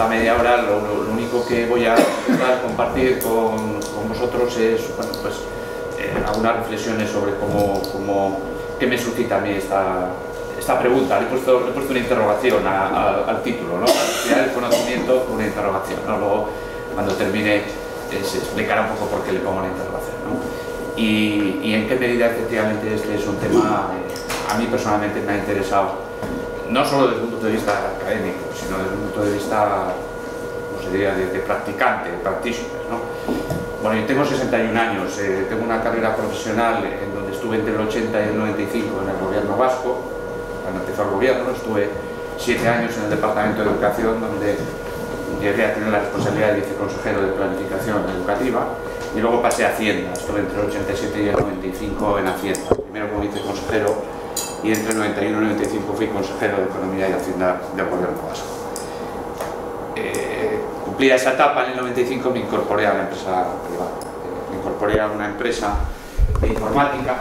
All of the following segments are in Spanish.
esta media hora lo único que voy a intentar compartir con vosotros es, bueno, pues, algunas reflexiones sobre qué me suscita a mí esta pregunta. Le he puesto una interrogación al título, ¿no? La sociedad del conocimiento con una interrogación, ¿no? Luego, cuando termine, se explicará un poco por qué le pongo la interrogación, ¿no? Y en qué medida efectivamente este es un tema, a mí personalmente me ha interesado, no solo desde un punto de vista académico, sino desde un punto de vista, ¿cómo se diría?, de practicante, de practitioner, ¿no? Bueno, yo tengo 61 años, tengo una carrera profesional en donde estuve entre el 80 y el 95 en el gobierno vasco. Cuando empezó el gobierno estuve 7 años en el Departamento de Educación, donde llegué a tener la responsabilidad de viceconsejero de Planificación Educativa, y luego pasé a Hacienda. Estuve entre el 87 y el 95 en Hacienda, primero como viceconsejero, y entre el 91 y el 95 fui consejero de Economía y Hacienda del gobierno vasco. Cumplida esa etapa, en el 95 me incorporé a la empresa privada. Me incorporé a una empresa de informática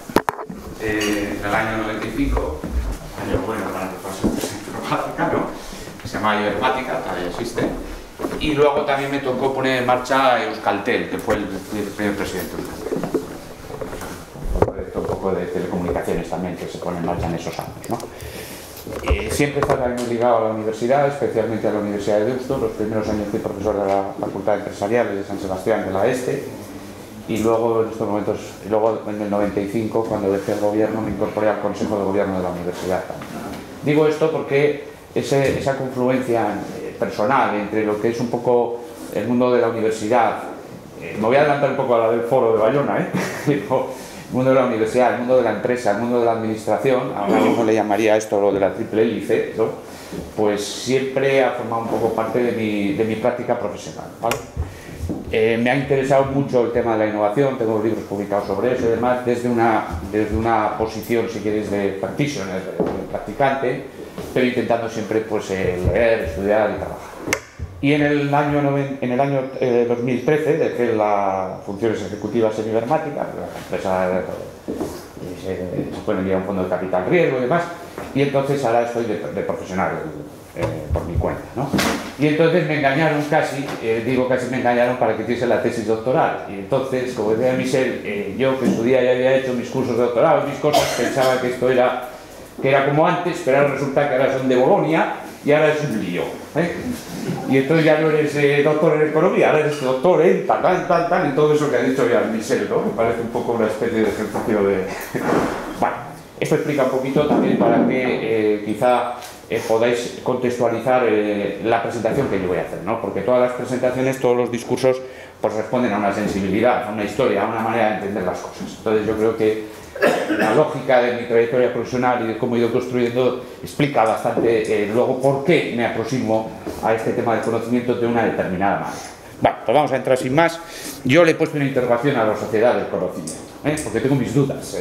en el año 95, año bueno para empezar informática, ¿no? Que se llama Ibermática, todavía existe. Y luego también me tocó poner en marcha Euskaltel, que fue el primer presidente de Euskaltel. Un proyecto un poco de telecomunicaciones también que se pone en marcha en esos años, ¿no? Siempre he estado muy ligado a la universidad, especialmente a la Universidad de Deusto. Los primeros años fui profesor de la Facultad Empresarial de San Sebastián de la Este, y luego en estos momentos, en el 95, cuando dejé el gobierno, me incorporé al Consejo de Gobierno de la Universidad. Digo esto porque esa confluencia personal entre lo que es un poco el mundo de la universidad, me voy a adelantar un poco a la del foro de Bayona, el mundo de la universidad, el mundo de la empresa, el mundo de la administración, ahora mismo le llamaría esto lo de la triple hélice, ¿no? Pues siempre ha formado un poco parte de mi práctica profesional, ¿vale? Me ha interesado mucho el tema de la innovación, tengo libros publicados sobre eso y demás, desde una posición, si queréis, de practitioner, de practicante, pero intentando siempre pues, leer, estudiar y trabajar. Y en el año 2013 dejé las funciones ejecutivas en Ibermática, la empresa se puede enviar un fondo de capital riesgo y demás, y entonces ahora estoy de profesional por mi cuenta, ¿no? Y entonces me engañaron casi me engañaron para que hiciese la tesis doctoral, y entonces, como decía Michel, yo que estudié y había hecho mis cursos de doctorado, mis cosas, pensaba que esto era como antes, pero ahora resulta que ahora son de Bolonia y ahora es un lío, y entonces ya no eres doctor en economía, ahora eres doctor en tal, y todo eso que ha dicho ya Michel, ¿no? Me parece un poco una especie de ejercicio de... Bueno, esto explica un poquito también para que quizá podáis contextualizar la presentación que yo voy a hacer, ¿no? Porque todas las presentaciones, todos los discursos, pues responden a una sensibilidad, a una historia, a una manera de entender las cosas. Entonces yo creo que la lógica de mi trayectoria profesional y de cómo he ido construyendo explica bastante luego por qué me aproximo a este tema del conocimiento de una determinada manera. Bueno, pues vamos a entrar sin más. Yo le he puesto una interrogación a la sociedad del conocimiento, porque tengo mis dudas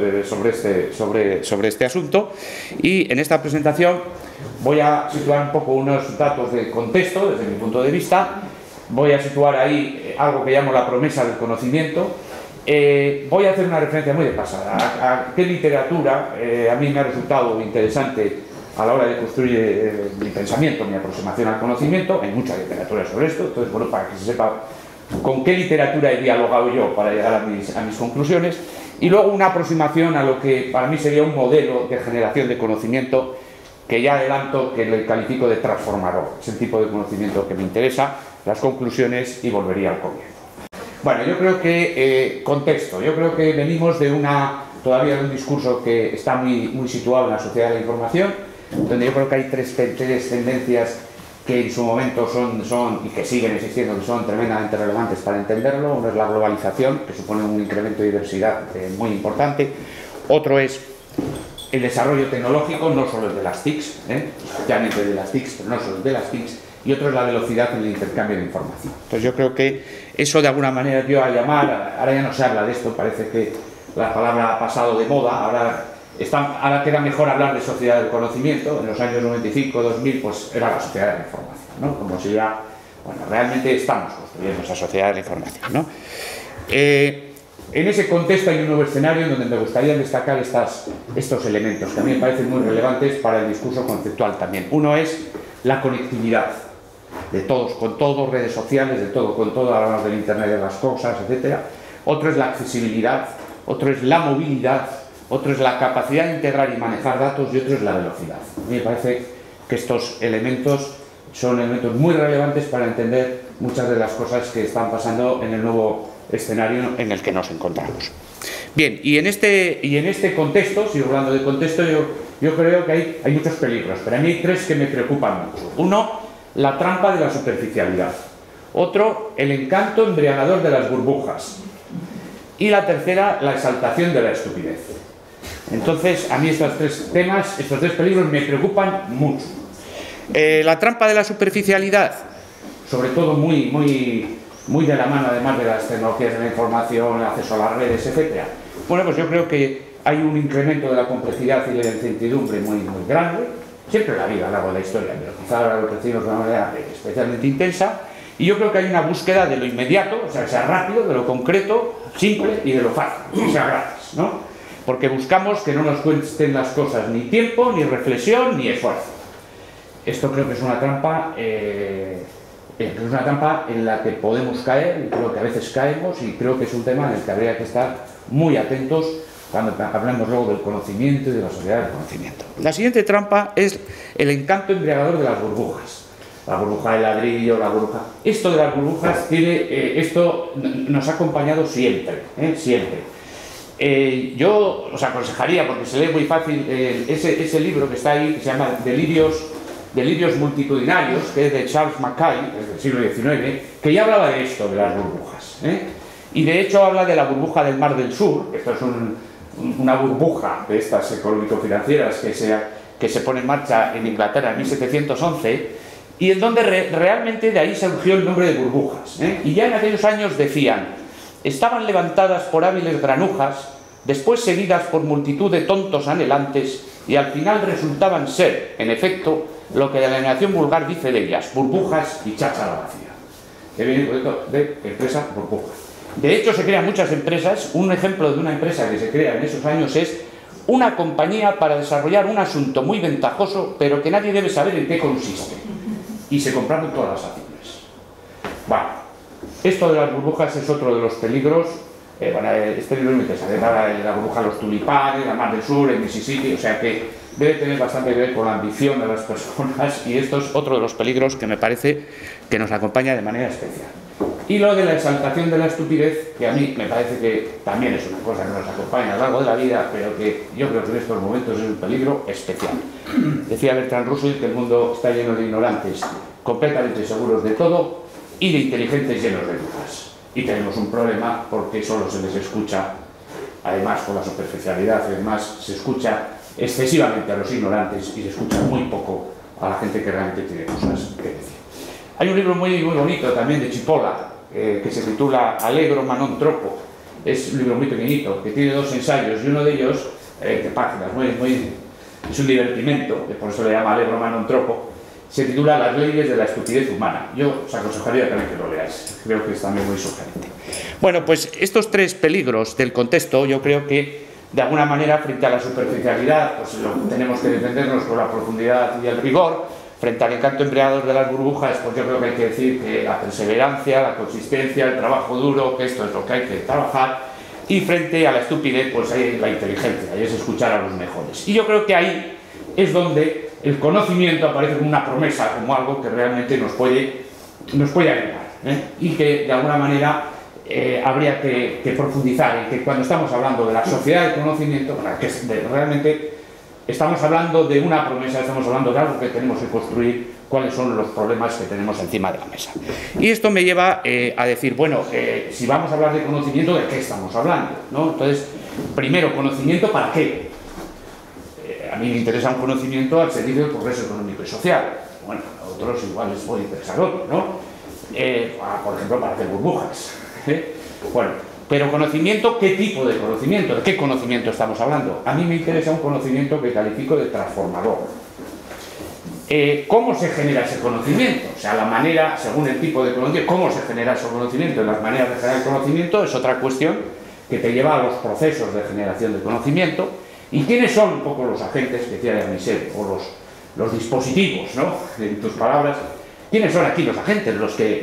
sobre este asunto, y en esta presentación voy a situar un poco unos datos de contexto desde mi punto de vista. Voy a situar ahí algo que llamo la promesa del conocimiento. Voy a hacer una referencia muy de pasada a qué literatura a mí me ha resultado interesante a la hora de construir mi pensamiento, mi aproximación al conocimiento. Hay mucha literatura sobre esto, entonces, bueno, para que se sepa con qué literatura he dialogado yo para llegar a mis conclusiones, y luego una aproximación a lo que para mí sería un modelo de generación de conocimiento que ya adelanto que le califico de transformador. Es el tipo de conocimiento que me interesa, las conclusiones, y volvería al comienzo. Bueno, yo creo que, contexto, yo creo que venimos todavía de un discurso que está muy situado en la sociedad de la información, donde yo creo que hay tres tendencias que en su momento son y que siguen existiendo, que son tremendamente relevantes para entenderlo. Uno es la globalización, que supone un incremento de diversidad muy importante. Otro es el desarrollo tecnológico, no solo el de las TICs, especialmente el de las TICs, pero no solo el de las TICs. Y otro es la velocidad en el intercambio de información. Entonces yo creo que eso de alguna manera yo a llamar, ahora ya no se habla de esto, parece que la palabra ha pasado de moda, ahora queda mejor hablar de sociedad del conocimiento. En los años 95, 2000, pues era la sociedad de la información, ¿no? Como si ya, bueno, realmente estamos construyendo esa sociedad de la información, ¿no? En ese contexto hay un nuevo escenario en donde me gustaría destacar estos elementos que a mí me parecen muy relevantes para el discurso conceptual también. Uno es la conectividad. de todos con todos, redes sociales, de todo con todo, hablamos del Internet de las cosas, etc. Otro es la accesibilidad, otro es la movilidad, otro es la capacidad de integrar y manejar datos y otro es la velocidad. A mí me parece que estos elementos son elementos muy relevantes para entender muchas de las cosas que están pasando en el nuevo escenario en el que nos encontramos. Bien, y en este contexto, sigo hablando de contexto, yo creo que hay muchos peligros, pero a mí hay tres que me preocupan mucho. Uno, la trampa de la superficialidad. Otro, el encanto embriagador de las burbujas. Y la tercera, la exaltación de la estupidez. Entonces, a mí estos tres temas, estos tres peligros me preocupan mucho. La trampa de la superficialidad, sobre todo muy de la mano, además de las tecnologías de la información, el acceso a las redes, etc. Bueno, pues yo creo que hay un incremento de la complejidad y de la incertidumbre muy grande, siempre en la vida, a lo largo de la historia, pero quizá ahora lo percibimos de una manera especialmente intensa, y yo creo que hay una búsqueda de lo inmediato, o sea, que sea rápido, de lo concreto, simple y de lo fácil, que sea gratis, ¿no? Porque buscamos que no nos cuesten las cosas ni tiempo, ni reflexión, ni esfuerzo. Esto creo que es una trampa, en la que podemos caer, y creo que a veces caemos, y creo que es un tema en el que habría que estar muy atentos cuando hablamos luego del conocimiento y de la sociedad del conocimiento. La siguiente trampa es el encanto embriagador de las burbujas. La burbuja de ladrillo, la burbuja... Esto de las burbujas esto nos ha acompañado siempre, siempre. Yo os aconsejaría, porque se lee muy fácil, ese libro que está ahí, que se llama Delirios multitudinarios, que es de Charles Mackay, del siglo XIX, que ya hablaba de esto, de las burbujas. Y de hecho habla de la burbuja del Mar del Sur. Esto es una burbuja de estas económico-financieras que se pone en marcha en Inglaterra en 1711, y en donde realmente de ahí surgió el nombre de burbujas. Y ya en aquellos años decían: estaban levantadas por hábiles granujas, después seguidas por multitud de tontos anhelantes, y al final resultaban ser, en efecto, lo que la denominación vulgar dice de ellas: burbujas y cháchara vacía. Que viene de empresa burbuja. De hecho, se crean muchas empresas. Un ejemplo de una empresa que se crea en esos años es una compañía para desarrollar un asunto muy ventajoso, pero que nadie debe saber en qué consiste. Y se compraron todas las acciones. Bueno, esto de las burbujas es otro de los peligros. Este libro es muy interesante. La burbuja de los tulipanes, la Mar del Sur, el Mississippi, o sea que debe tener bastante que ver con la ambición de las personas, y esto es otro de los peligros que me parece que nos acompaña de manera especial. Y lo de la exaltación de la estupidez, que a mí me parece que también es una cosa que nos acompaña a lo largo de la vida, pero que yo creo que en estos momentos es un peligro especial. Decía Bertrand Russell que el mundo está lleno de ignorantes completamente seguros de todo y de inteligentes llenos de dudas. Y tenemos un problema porque solo se les escucha, además con la superficialidad, además se escucha excesivamente a los ignorantes y se escucha muy poco a la gente que realmente tiene cosas que decir. Hay un libro muy bonito también de Cipolla, que se titula Allegro ma non troppo. Es un libro muy pequeñito, que tiene 2 ensayos, y uno de ellos, de páginas, es un divertimento, por eso le llama Allegro ma non troppo. Se titula Las leyes de la estupidez humana. Yo os aconsejaría también que lo leáis, creo que es también muy sugerente. Bueno, pues estos 3 peligros del contexto, yo creo que de alguna manera, frente a la superficialidad, pues tenemos que defendernos con la profundidad y el rigor. Frente al encanto embriagador de las burbujas, pues yo creo que hay que decir que la perseverancia, la consistencia, el trabajo duro, que esto es lo que hay que trabajar. Y frente a la estupidez, pues hay la inteligencia, y es escuchar a los mejores. Y yo creo que ahí es donde el conocimiento aparece como una promesa, como algo que realmente nos puede ayudar, y que de alguna manera habría que profundizar en que cuando estamos hablando de la sociedad del conocimiento, que realmente estamos hablando de una promesa, estamos hablando de algo que tenemos que construir, cuáles son los problemas que tenemos encima de la mesa. Y esto me lleva a decir, bueno, si vamos a hablar de conocimiento, ¿de qué estamos hablando? ¿No? Entonces, primero, ¿conocimiento para qué? A mí me interesa un conocimiento al servicio del progreso económico y social. Bueno, a otros igual les puede interesar otro, ¿no? Por ejemplo, para hacer burbujas. Bueno, pero conocimiento, ¿qué tipo de conocimiento? ¿De qué conocimiento estamos hablando? A mí me interesa un conocimiento que califico de transformador. ¿Cómo se genera ese conocimiento? O sea, la manera, según el tipo de conocimiento, ¿cómo se genera ese conocimiento? Las maneras de generar el conocimiento es otra cuestión que te lleva a los procesos de generación de conocimiento. ¿Y quiénes son un poco los agentes que decía Michel, o los dispositivos, ¿no? En tus palabras, ¿quiénes son aquí los agentes, los que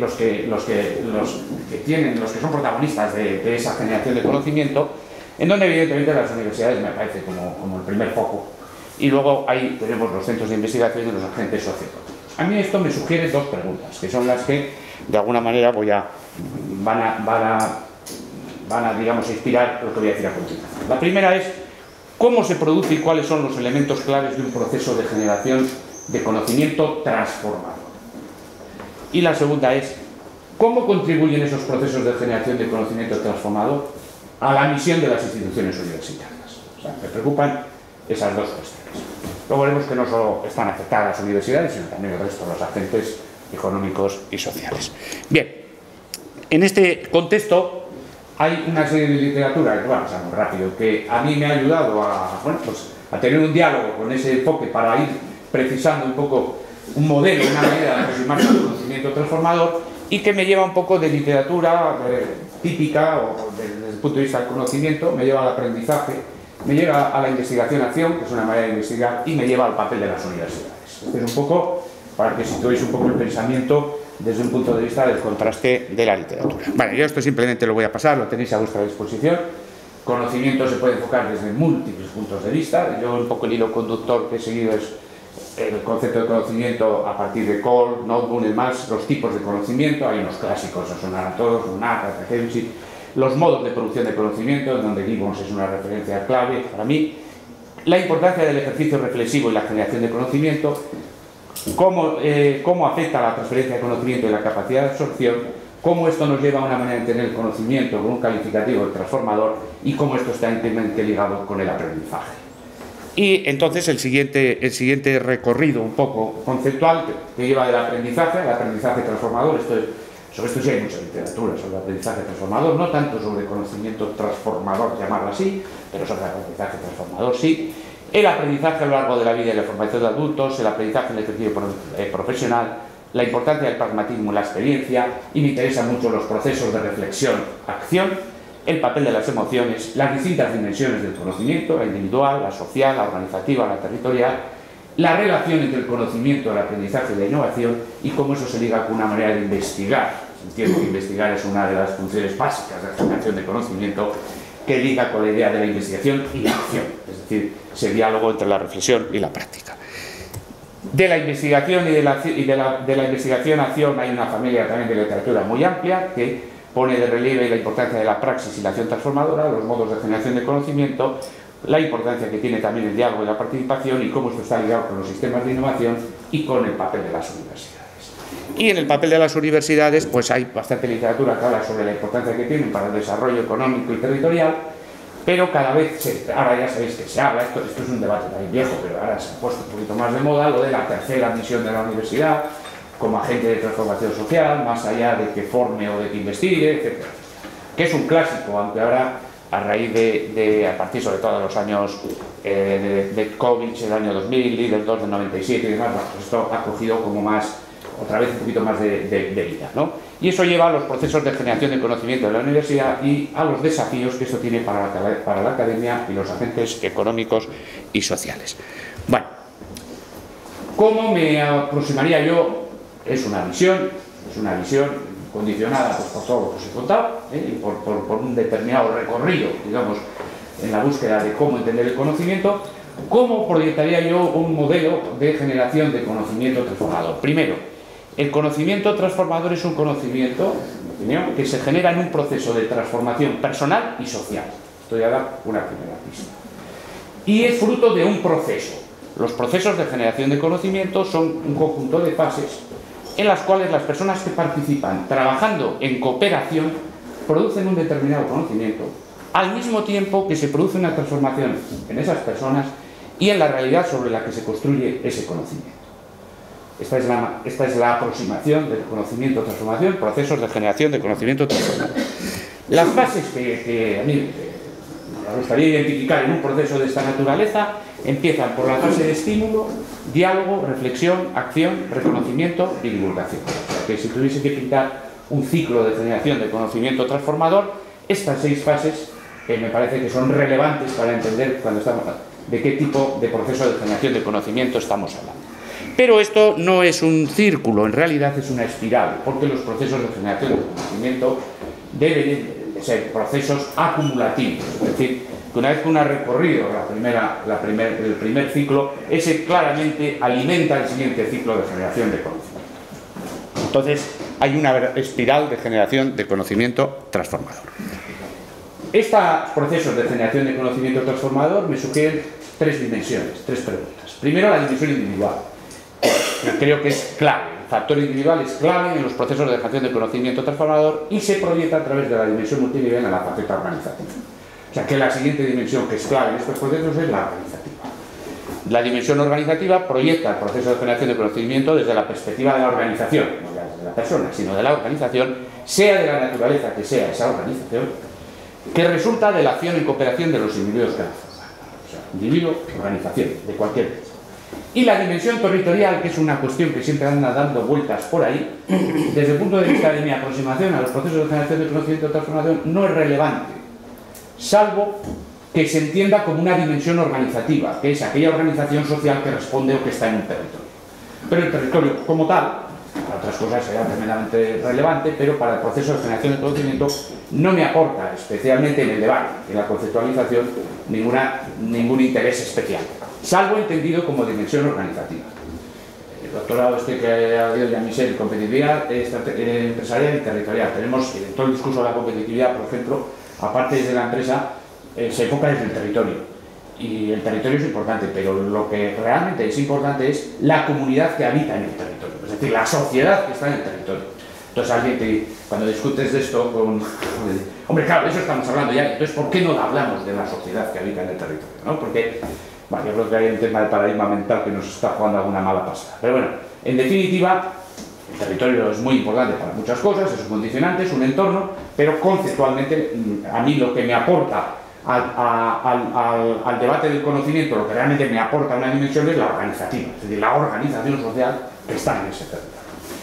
son protagonistas de esa generación de conocimiento? En donde evidentemente las universidades me parece como el primer foco. Y luego ahí tenemos los centros de investigación y los agentes socioeconómicos. A mí esto me sugiere dos preguntas, que son las que de alguna manera van a digamos, inspirar lo que voy a decir a continuación. La primera es cómo se produce y cuáles son los elementos claves de un proceso de generación de conocimiento transformador. Y la segunda es cómo contribuyen esos procesos de generación de conocimiento transformador a la misión de las instituciones universitarias. O sea, me preocupan esas dos cuestiones. Luego veremos que no solo están afectadas las universidades, sino también el resto de los agentes económicos y sociales. Bien, en este contexto hay una serie de literatura, que va a pasar muy rápido, que a mí me ha ayudado a tener un diálogo con ese enfoque para ir precisando un poco un modelo, una manera de aproximarse al conocimiento transformador, y que me lleva un poco de literatura típica o desde el punto de vista del conocimiento, me lleva al aprendizaje, me lleva a la investigación-acción, que es una manera de investigar, y me lleva al papel de las universidades. Este es un poco para que situéis un poco el pensamiento desde un punto de vista del contraste de la literatura. Vale, yo esto simplemente lo voy a pasar, lo tenéis a vuestra disposición. Conocimiento se puede enfocar desde múltiples puntos de vista. Yo un poco el hilo conductor que he seguido es el concepto de conocimiento a partir de Cole, Noteboom y demás, los tipos de conocimiento. Hay unos clásicos, os sonarán todos, Lunata, Takeshi, los modos de producción de conocimiento, en donde Gibbons es una referencia clave para mí, la importancia del ejercicio reflexivo y la generación de conocimiento, cómo afecta la transferencia de conocimiento y la capacidad de absorción, cómo esto nos lleva a una manera de entender el conocimiento con un calificativo de transformador y cómo esto está íntimamente ligado con el aprendizaje. Y entonces el siguiente recorrido un poco conceptual que lleva del aprendizaje al aprendizaje transformador. Sobre esto sí hay mucha literatura, sobre el aprendizaje transformador, no tanto sobre conocimiento transformador, llamarlo así, pero sobre el aprendizaje transformador sí. El aprendizaje a lo largo de la vida y la formación de adultos, el aprendizaje en el ejercicio profesional, la importancia del pragmatismo en la experiencia, y me interesan mucho los procesos de reflexión, acción, el papel de las emociones, las distintas dimensiones del conocimiento, la individual, la social, la organizativa, la territorial, la relación entre el conocimiento, el aprendizaje y la innovación, y cómo eso se liga con una manera de investigar. Entiendo que investigar es una de las funciones básicas de la generación de conocimiento, que liga con la idea de la investigación y la acción, es decir, ese diálogo entre la reflexión y la práctica. De la investigación y de la investigación-acción hay una familia también de literatura muy amplia que pone de relieve la importancia de la praxis y la acción transformadora, los modos de generación de conocimiento, la importancia que tiene también el diálogo y la participación, y cómo esto está ligado con los sistemas de innovación y con el papel de las universidades. Y en el papel de las universidades pues hay bastante literatura que habla sobre la importancia que tienen para el desarrollo económico y territorial, pero cada vez, ahora ya sabéis que se habla, esto es un debate también viejo, pero ahora se ha puesto un poquito más de moda, lo de la tercera misión de la universidad como agente de transformación social, más allá de que forme o de que investigue, etc. Que es un clásico, aunque ahora a raíz a partir sobre todo de los años de COVID, el año 2000, Líder 2 del 97 y demás, bueno, pues esto ha cogido como más, otra vez un poquito más de vida, ¿no? Y eso lleva a los procesos de generación de conocimiento de la universidad y a los desafíos que esto tiene para la academia y los agentes económicos y sociales. Bueno, ¿cómo me aproximaría yo? Es una visión condicionada pues, por todo lo que os he contado, y por un determinado recorrido, digamos, en la búsqueda de cómo entender el conocimiento. ¿Cómo proyectaría yo un modelo de generación de conocimiento transformador? Primero, el conocimiento transformador es un conocimiento, en mi opinión, que se genera en un proceso de transformación personal y social. Esto ya da una primera pista. Y es fruto de un proceso. Los procesos de generación de conocimiento son un conjunto de fases en las cuales las personas que participan trabajando en cooperación producen un determinado conocimiento, al mismo tiempo que se produce una transformación en esas personas y en la realidad sobre la que se construye ese conocimiento. Esta es la aproximación del conocimiento-transformación, procesos de generación de conocimiento-transformación. Las fases que a mí me gustaría identificar en un proceso de esta naturaleza empiezan por la fase de estímulo, diálogo, reflexión, acción, reconocimiento y divulgación. O sea que si tuviese que pintar un ciclo de generación de conocimiento transformador, estas 6 fases me parece que son relevantes para entender cuando estamos de qué tipo de proceso de generación de conocimiento estamos hablando. Pero esto no es un círculo, en realidad es una espiral, porque los procesos de generación de conocimiento deben ser procesos acumulativos, es decir, que una vez que uno ha recorrido el primer ciclo, ese claramente alimenta el siguiente ciclo de generación de conocimiento. Entonces, hay una espiral de generación de conocimiento transformador. Estos procesos de generación de conocimiento transformador me sugieren tres dimensiones, tres preguntas. Primero, la dimensión individual. Creo que es clave. El factor individual es clave en los procesos de generación de conocimiento transformador y se proyecta a través de la dimensión multinivel a la faceta organizativa. O sea que la siguiente dimensión que es clave en estos procesos es la organizativa. La dimensión organizativa proyecta el proceso de generación de conocimiento desde la perspectiva de la organización, no ya de la persona, sino de la organización, sea de la naturaleza que sea esa organización, que resulta de la acción y cooperación de los individuos que la forman. O sea, individuo, organización, de cualquier tipo. Y la dimensión territorial, que es una cuestión que siempre anda dando vueltas por ahí, desde el punto de vista de mi aproximación a los procesos de generación de conocimiento y transformación, no es relevante, salvo que se entienda como una dimensión organizativa, que es aquella organización social que responde o que está en un territorio. Pero el territorio como tal, para otras cosas será tremendamente relevante, pero para el proceso de generación de conocimiento no me aporta, especialmente en el debate, en la conceptualización, ningún interés especial, salvo entendido como dimensión organizativa. El doctorado que ha habido ya Michel, competitividad empresarial y territorial. Tenemos todo el discurso de la competitividad, por ejemplo, aparte desde la empresa, se enfoca desde el territorio. Y el territorio es importante, pero lo que realmente es importante es la comunidad que habita en el territorio, es decir, la sociedad que está en el territorio. Entonces alguien que, cuando discutes de esto hombre, claro, de eso estamos hablando ya, entonces ¿por qué no hablamos de la sociedad que habita en el territorio? ¿No? Porque, bueno, yo creo que hay un tema de paradigma mental que nos está jugando alguna mala pasada. Pero bueno, en definitiva, el territorio es muy importante para muchas cosas, es un condicionante, es un entorno, pero conceptualmente a mí lo que me aporta al debate del conocimiento, lo que realmente me aporta una dimensión es la organizativa, es decir, la organización social que está en ese territorio.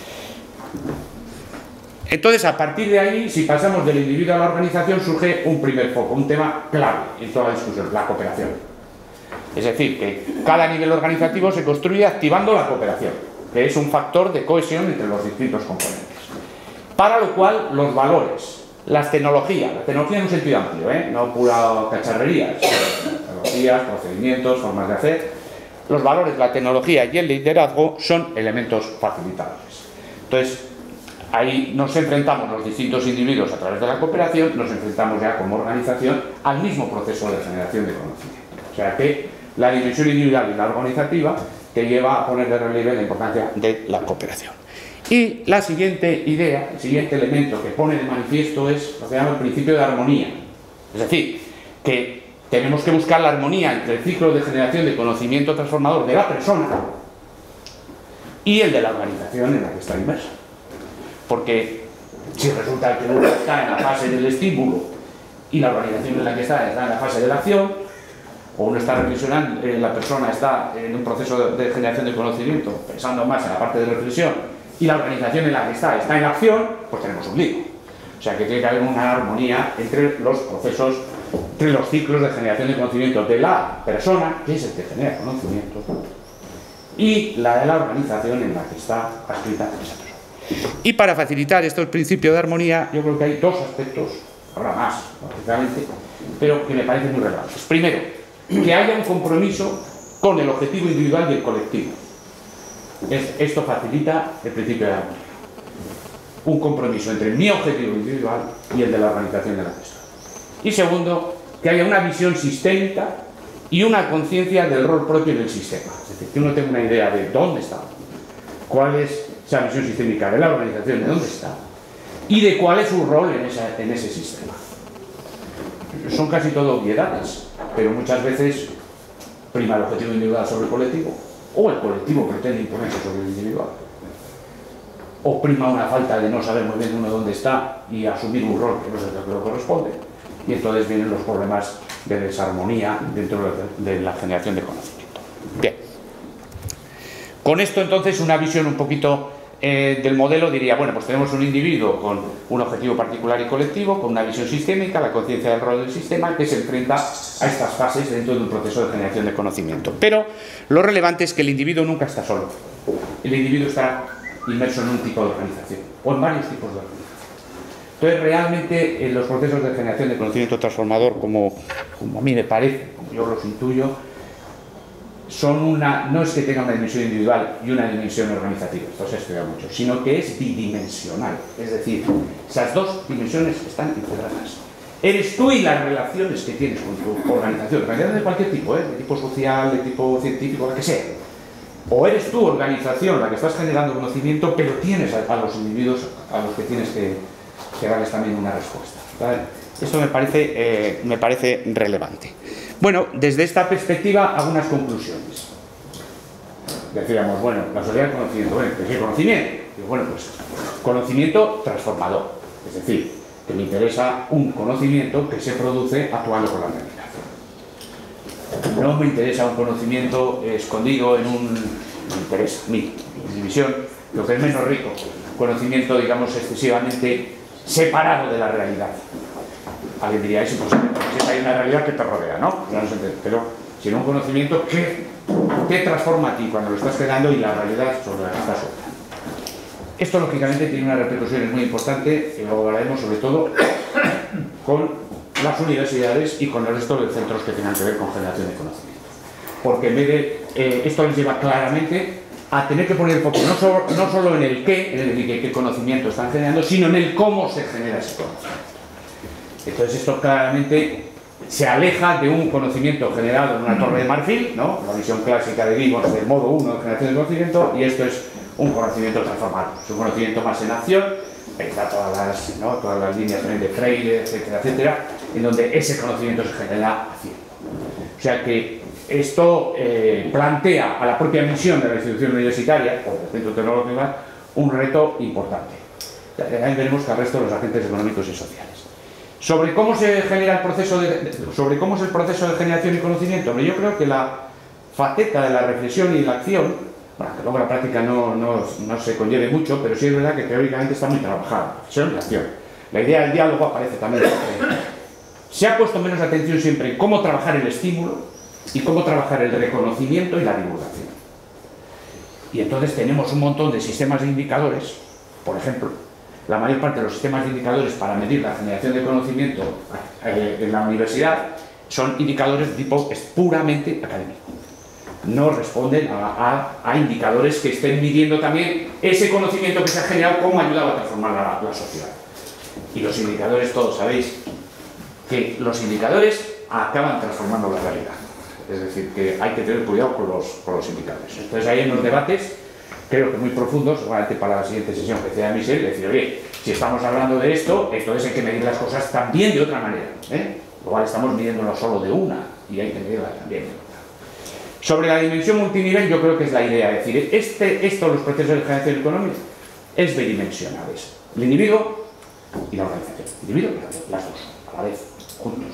Entonces, a partir de ahí, si pasamos del individuo a la organización, surge un primer foco, un tema clave en toda la discusión, la cooperación. Es decir, que cada nivel organizativo se construye activando la cooperación, que es un factor de cohesión entre los distintos componentes. Para lo cual, los valores, la tecnología en un sentido amplio, no pura cacharrería, tecnologías, procedimientos, formas de hacer, los valores, la tecnología y el liderazgo son elementos facilitadores. Entonces, ahí nos enfrentamos los distintos individuos a través de la cooperación, nos enfrentamos ya como organización al mismo proceso de generación de conocimiento. O sea que la dimensión individual y la organizativa te lleva a poner de relieve la importancia de la cooperación. Y la siguiente idea, el siguiente elemento que pone de manifiesto es lo que llama el principio de armonía. Es decir, que tenemos que buscar la armonía entre el ciclo de generación de conocimiento transformador de la persona y el de la organización en la que está inmersa. Porque si resulta que uno está en la fase del estímulo y la organización en la que está en la fase de la acción, o uno está reflexionando, la persona está en un proceso de generación de conocimiento pensando más en la parte de reflexión y la organización en la que está en la acción, pues tenemos un lío. O sea que tiene que haber una armonía entre los procesos, entre los ciclos de generación de conocimiento de la persona, que es el que genera conocimiento, y la de la organización en la que está adscrita esa persona. Y para facilitar estos principios de armonía, yo creo que hay dos aspectos, habrá más, lógicamente, pero que me parecen muy relevantes. Primero, que haya un compromiso con el objetivo individual y el colectivo. Esto facilita el principio de armonía. Un compromiso entre mi objetivo individual y el de la organización de la persona. Y segundo, que haya una visión sistémica y una conciencia del rol propio del sistema. Es decir, que uno tenga una idea de dónde está, cuál es esa visión sistémica de la organización, de dónde está, y de cuál es su rol en ese sistema. Son casi todo obviedades, pero muchas veces prima el objetivo individual sobre el colectivo, o el colectivo pretende imponerse sobre el individual, o prima una falta de no saber muy bien uno dónde está y asumir un rol que no es el que le corresponde, y entonces vienen los problemas de desarmonía dentro de la generación de conocimiento. Bien, con esto entonces una visión un poquito del modelo diría, bueno, pues tenemos un individuo con un objetivo particular y colectivo, con una visión sistémica, la conciencia del rol del sistema, que se enfrenta a estas fases dentro de un proceso de generación de conocimiento. Pero lo relevante es que el individuo nunca está solo. el individuo está inmerso en un tipo de organización, o en varios tipos de organización. Entonces, realmente, los procesos de generación de conocimiento transformador, como a mí me parece, como yo los intuyo, no es que tenga una dimensión individual y una dimensión organizativa, esto se ha estudiado mucho, sino que es bidimensional. Es decir, esas dos dimensiones están integradas. Eres tú y las relaciones que tienes con tu organización de cualquier tipo, de tipo social, de tipo científico, la que sea. O eres tu organización la que estás generando conocimiento, pero tienes a los individuos a los que tienes que darles también una respuesta, ¿vale? Esto me parece relevante. Bueno, desde esta perspectiva, algunas conclusiones. Decíamos, bueno, la sociedad del conocimiento, bueno, ¿qué es conocimiento? Y bueno, pues conocimiento transformador, es decir, que me interesa un conocimiento que se produce actuando con la realidad. No me interesa un conocimiento escondido en un... me interesa, a mí, en mi visión, lo que es menos rico, conocimiento, digamos, excesivamente separado de la realidad. Alguien diría, es imposible, porque si hay una realidad que te rodea, ¿no? Pero sino un conocimiento que te transforma a ti cuando lo estás creando y la realidad sobre la que estás operando. Esto, lógicamente, tiene unas repercusiones muy importantes y luego hablaremos, sobre todo, con las universidades y con el resto de centros que tengan que ver con generación de conocimiento. Porque en vez de... esto les lleva claramente a tener que poner el foco no solo en el qué, es decir, qué conocimiento están generando, sino en el cómo se genera ese conocimiento. Entonces esto claramente se aleja de un conocimiento generado en una torre de marfil, ¿no? La visión clásica de Gibbons del modo 1 de generación de conocimiento, y esto es un conocimiento transformado, es un conocimiento más en acción, está todas las líneas también de Freire, etcétera, etcétera, en donde ese conocimiento se genera haciendo. O sea que esto plantea a la propia misión de la institución universitaria, o del centro tecnológico, un reto importante. Ahí veremos que al resto de los agentes económicos y sociales. Sobre cómo se genera el proceso sobre cómo es el proceso de generación y conocimiento, yo creo que la faceta de la reflexión y la acción, bueno, que luego la práctica no se conlleve mucho, pero sí es verdad que teóricamente está muy trabajada, reflexión y acción. La idea del diálogo aparece también. Se ha puesto menos atención siempre en cómo trabajar el estímulo y cómo trabajar el reconocimiento y la divulgación. Y entonces tenemos un montón de sistemas de indicadores, por ejemplo, la mayor parte de los sistemas de indicadores para medir la generación de conocimiento en la universidad son indicadores de tipo puramente académico. No responden a indicadores que estén midiendo también ese conocimiento que se ha generado, cómo ha ayudado a transformar la sociedad. Y los indicadores, todos sabéis que los indicadores acaban transformando la realidad. Es decir, que hay que tener cuidado con los indicadores. Entonces ahí hay unos debates, creo que muy profundos, seguramente para la siguiente sesión que decía Michel, decir, oye, si estamos hablando de esto, entonces hay que medir las cosas también de otra manera. Igual estamos midiéndolo solo de una, y hay que medirla también de otra. Sobre la dimensión multinivel, yo creo que es la idea, es decir, los procesos de generación económica, es bidimensional, es el individuo y la organización. El individuo y las dos, a la vez, juntos.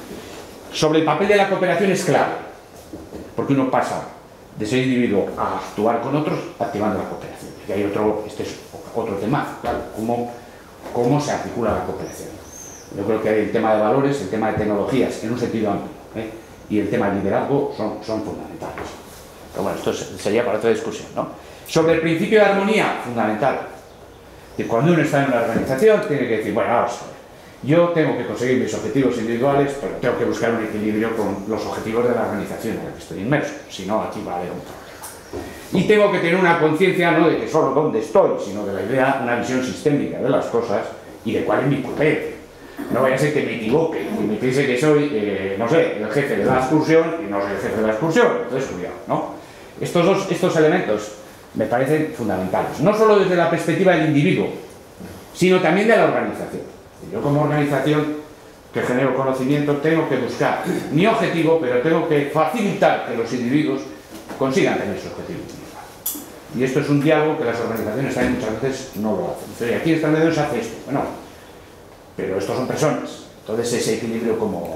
Sobre el papel de la cooperación es clave, porque uno pasa de ser individuo a actuar con otros activando la cooperación. Y hay este es otro tema, claro, cómo se articula la cooperación. Yo creo que hay el tema de valores, el tema de tecnologías, en un sentido amplio, y el tema del liderazgo son fundamentales. Pero bueno, esto sería para otra discusión, ¿no? Sobre el principio de armonía, fundamental. Que cuando uno está en una organización, tiene que decir, bueno, vamos a ver, yo tengo que conseguir mis objetivos individuales, pero tengo que buscar un equilibrio con los objetivos de la organización en la que estoy inmerso, si no, aquí va a haber un problema. Y tengo que tener una conciencia no de que solo dónde estoy, sino de la idea, una visión sistémica de las cosas y de cuál es mi papel. No vaya a ser que me equivoque y me piense que soy, no sé, el jefe de la excursión y no soy el jefe de la excursión. Entonces, cuidado, ¿no? Estos elementos me parecen fundamentales, no solo desde la perspectiva del individuo, sino también de la organización. Yo como organización que genero conocimiento tengo que buscar mi objetivo, pero tengo que facilitar que los individuos consigan tener su objetivo. Y esto es un diálogo que las organizaciones también muchas veces no lo hacen. Entonces, aquí están de se hace esto. Bueno, pero estos son personas. Entonces ese equilibrio como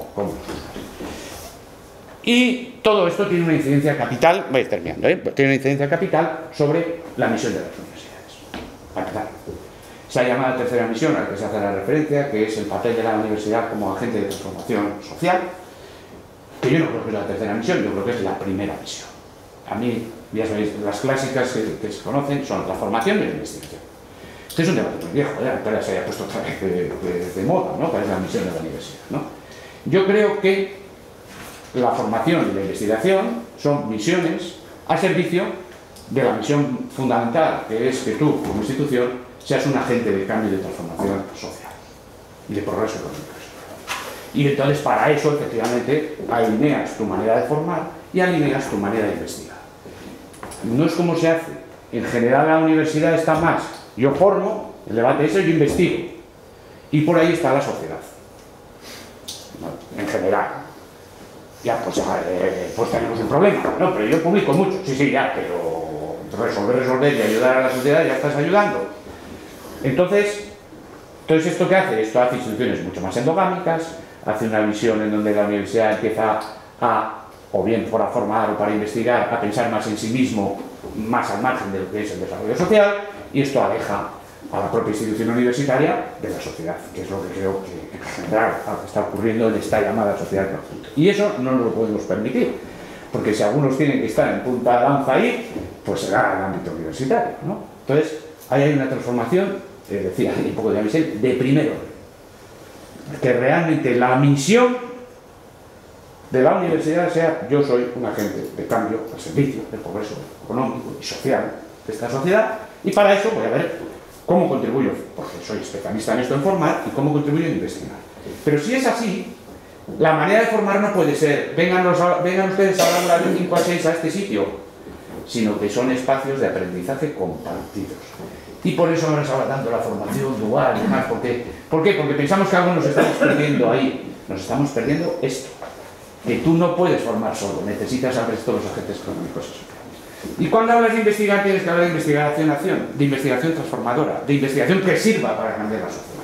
y todo esto tiene una incidencia capital, voy terminando, tiene una incidencia capital sobre la misión de las universidades. Para empezar. Esa llamada tercera misión a la que se hace la referencia, que es el papel de la universidad como agente de transformación social, que yo no creo que es la tercera misión, yo creo que es la primera misión. A mí, ya sabéis, las clásicas que se conocen son la formación y la investigación. Este es un debate muy viejo, ahora se haya puesto otra vez de moda, ¿no? ¿Cuál es la misión de la universidad, ¿no? Yo creo que la formación y la investigación son misiones al servicio de la misión fundamental, que es que tú, como institución, seas un agente de cambio y de transformación social y de progreso económico. Y entonces, para eso, efectivamente, alineas tu manera de formar y alineas tu manera de investigar. No es como se hace. En general, la universidad está más. Yo formo, el debate es eso, yo investigo. Y por ahí está la sociedad. En general. Ya, pues tenemos un problema, ¿no? Pero yo publico mucho. Sí, ya, pero resolver y ayudar a la sociedad ya estás ayudando. Entonces, ¿esto qué hace? Esto hace instituciones mucho más endogámicas, hace una visión en donde la universidad empieza a, o bien para formar o para investigar, a pensar más en sí mismo, más al margen de lo que es el desarrollo social, y esto aleja a la propia institución universitaria de la sociedad, que es lo que creo que en general está ocurriendo en esta llamada sociedad conjunta. Y eso no nos lo podemos permitir, porque si algunos tienen que estar en punta de lanza ahí, pues será el ámbito universitario, ¿no? Entonces, ahí hay una transformación, decía un poco de Michel, de primer orden. Que realmente la misión de la universidad sea: yo soy un agente de cambio al servicio del progreso económico y social de esta sociedad, y para eso voy a ver cómo contribuyo, porque soy especialista en esto, en formar, y cómo contribuyo en investigar. Pero si es así, la manera de formar no puede ser vengan ustedes a la hora de 5 a 6 a este sitio, sino que son espacios de aprendizaje compartidos. Y por eso ahora se va dando la formación dual y demás. ¿Por qué? Porque pensamos que algo nos estamos perdiendo ahí. Nos estamos perdiendo esto. Que tú no puedes formar solo, necesitas al resto de los agentes económicos y sociales. Y cuando hablas de investigar, tienes que hablar de investigación-acción, de investigación transformadora, de investigación que sirva para cambiar la sociedad.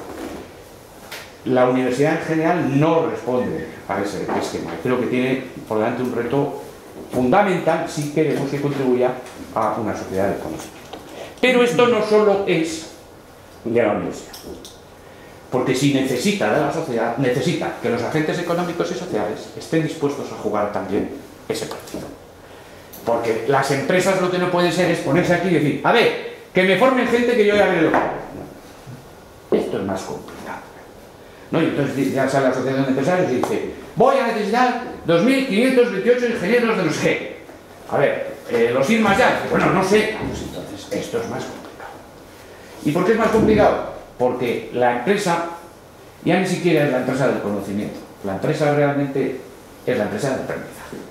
La universidad en general no responde a ese esquema. Creo que tiene por delante un reto fundamental si queremos que contribuya a una sociedad económica. Pero esto no solo es de la universidad, porque si necesita de la sociedad, necesita que los agentes económicos y sociales estén dispuestos a jugar también ese partido. Porque las empresas lo que no pueden ser es ponerse aquí y decir: a ver, que me formen gente que yo ya veré lo que hago. No. Esto es más complicado, ¿no? Y entonces ya sale la asociación de empresarios y dice: voy a necesitar 2.528 ingenieros de no sé qué. A ver, los firmas ya. Bueno, no sé. Pues entonces esto es más complicado. ¿Y por qué es más complicado? Porque la empresa ya ni siquiera es la empresa del conocimiento. La empresa realmente es la empresa del aprendizaje.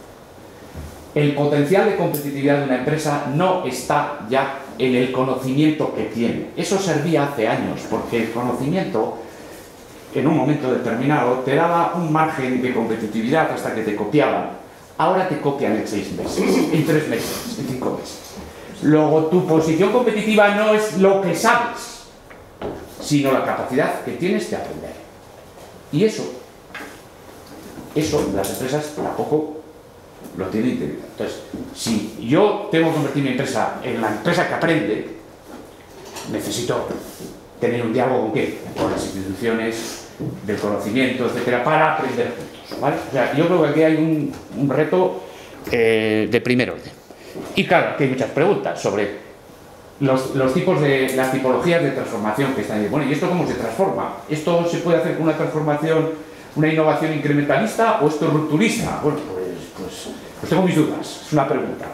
El potencial de competitividad de una empresa no está ya en el conocimiento que tiene. Eso servía hace años, porque el conocimiento, en un momento determinado, te daba un margen de competitividad hasta que te copiaban. Ahora te copian en 6 meses, en 3 meses, en 5 meses. Luego, tu posición competitiva no es lo que sabes, sino la capacidad que tienes de aprender. Y eso las empresas tampoco lo tienen integrado. Entonces, si yo tengo que convertir mi empresa en la empresa que aprende, necesito tener un diálogo ¿con qué? Con las instituciones del conocimiento, etcétera, para aprender juntos, ¿vale? O sea, yo creo que aquí hay un reto de primer orden. Y claro, aquí hay muchas preguntas sobre los tipos de, las tipologías de transformación que están ahí. Bueno, ¿y esto cómo se transforma? ¿Esto se puede hacer con una transformación, una innovación incrementalista o esto es rupturista? Bueno, pues tengo mis dudas, es una pregunta,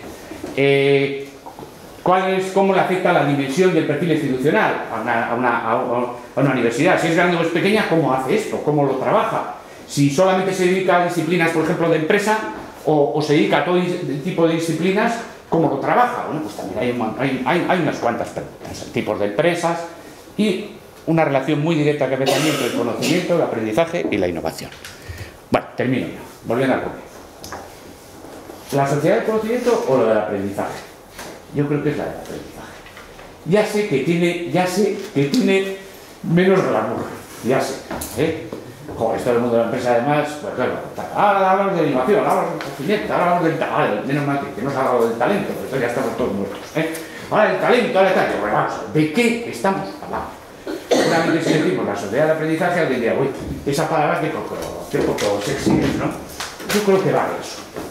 ¿cómo le afecta la dimensión del perfil institucional a una universidad? Si es grande o es pequeña, ¿cómo hace esto? ¿Cómo lo trabaja? Si solamente se dedica a disciplinas, por ejemplo, de empresa, o se dedica a todo tipo de disciplinas, ¿cómo lo trabaja? Bueno, pues también hay unas cuantas preguntas, tipos de empresas y una relación muy directa que ve también entre el conocimiento, el aprendizaje y la innovación. Bueno, termino ya, volviendo al comienzo. ¿La sociedad del conocimiento o la del aprendizaje? Yo creo que es la del aprendizaje. Ya sé que tiene menos glamour, ya sé, Joder, esto del mundo de la empresa además, pues claro, ahora hablamos de innovación, ahora hablamos de conocimiento, ahora hablamos del talento, menos mal que no se ha hablado del talento, porque ya estamos todos muertos, Ahora el talento, ahora tal, bueno, vamos, ¿de qué estamos hablando? Seguramente si decimos la sociedad de aprendizaje, alguien diría, uy, esa palabra que poco sexy es, ¿no? Yo creo que vale eso.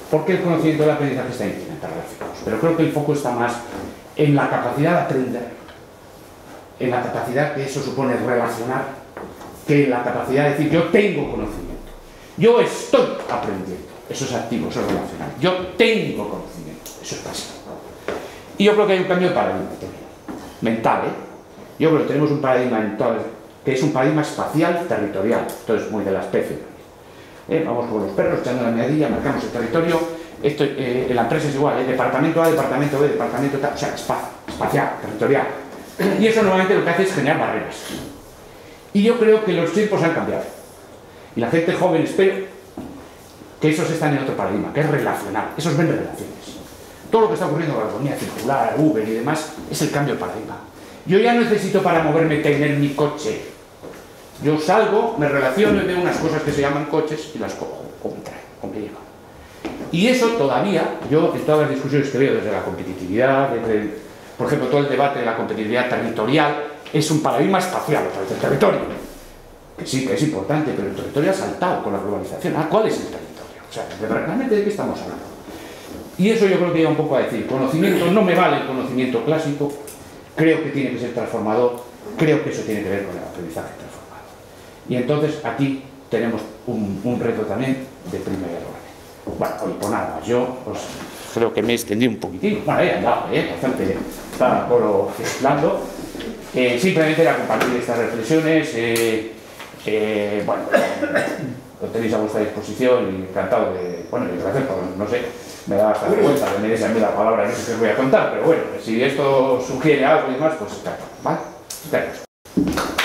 porque el conocimiento del aprendizaje está íntimamente relacionados. Pero creo que el foco está más en la capacidad de aprender, en la capacidad que eso supone relacionar, que en la capacidad de decir yo tengo conocimiento, yo estoy aprendiendo. Eso es activo, eso es relacional. Yo tengo conocimiento, eso es pasivo. Y yo creo que hay un cambio de paradigma mental, Yo creo que tenemos un paradigma mental que es un paradigma espacial territorial. Esto es muy de la especie. Vamos con los perros echando la meadilla, marcamos el territorio. Esto, en la empresa es igual, departamento A, departamento B, departamento tal, o sea, espacial, territorial. Y eso normalmente lo que hace es generar barreras. Y yo creo que los tiempos han cambiado. Y la gente joven, espero que esos están en otro paradigma, que es relacional. Esos ven relaciones. Todo lo que está ocurriendo con la economía circular, Uber y demás, es el cambio de paradigma. Yo ya no necesito para moverme tener mi coche. Yo salgo, me relaciono y veo unas cosas que se llaman coches y las cojo, o me traigo, o me llevo. Y eso todavía, yo en todas las discusiones que veo desde la competitividad, desde, por ejemplo, todo el debate de la competitividad territorial, es un paradigma espacial, el territorio. Que sí, que es importante, pero el territorio ha saltado con la globalización. ¿Cuál es el territorio? O sea, realmente de qué estamos hablando. Y eso yo creo que lleva un poco a decir, conocimiento, no me vale el conocimiento clásico, creo que tiene que ser transformador, creo que eso tiene que ver con el aprendizaje transformador. Y entonces aquí tenemos un reto también de primer orden. Bueno, oye, pues nada más, yo pues, creo que me he extendido un poquitín, bueno, he andado, bastante, estaba por hablando. Simplemente era compartir estas reflexiones, bueno, lo tenéis a vuestra disposición y encantado de, bueno, y gracias por, no sé, me da hasta vergüenza que me des a mí la palabra, no sé qué os voy a contar, pero bueno, si esto sugiere algo y demás, pues está, ¿vale? Gracias.